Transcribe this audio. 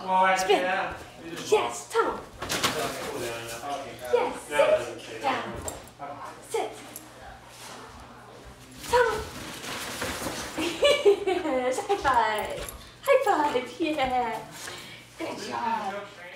Spin. Yes, tunnel. Yes, sit down. Sit. Tunnel. Yes, high five. High five, yeah. Good job.